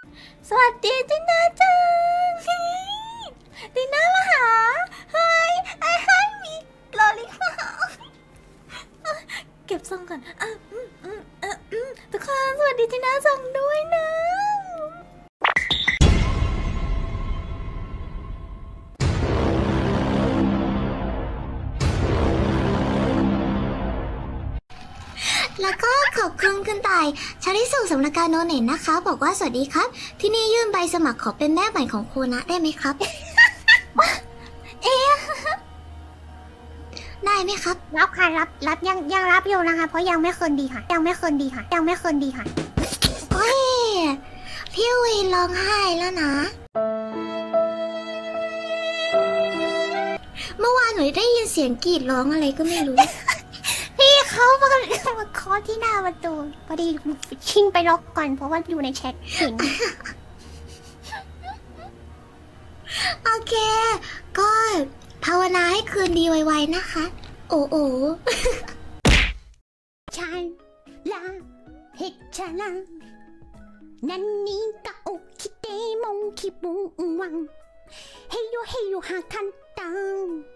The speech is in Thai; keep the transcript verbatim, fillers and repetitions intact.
สวัสดีตินาจังตินามาหาเฮ้ยไอ้ให้มีลอลิมาเก็บซองก่อนอ่ะอืมอืมอ่ะอืมทุกคนสวัสดีตินาจังด้วยนะแล้วก็ขอบคุณคุณต่ายชาลิสุสำนักการโนเน็ตนะคะบอกว่าสวัสดีครับที่นี่ยื่นใบสมัครขอเป็นแม่ใหม่ของโคนะได้ไหมครับ เอ๊ะได้ไหมครับรับค่ะรับรับยังยังรับอยู่นะคะเพราะยังไม่คืนดีค่ะยังไม่คืนดีค่ะยังไม่คืนดีค่ะโอ้ยพี่วีร้องไห้แล้วนะเมื่อวานหนูได้ยินเสียงกรีดร้องอะไรก็ไม่รู้ พี่เขามามาเคาะที่หน้าประตูพอดีชิงไปล็อกก่อนเพราะว่าอยู่ในแชทเห็น โอเคก็ภาวนาให้คืนดีไวๆนะคะโอ้โอ้ฉันละเฮชาลังนันนี่กะโอคิเตมงคิบุงวังเฮโยเฮโยฮาคันตัง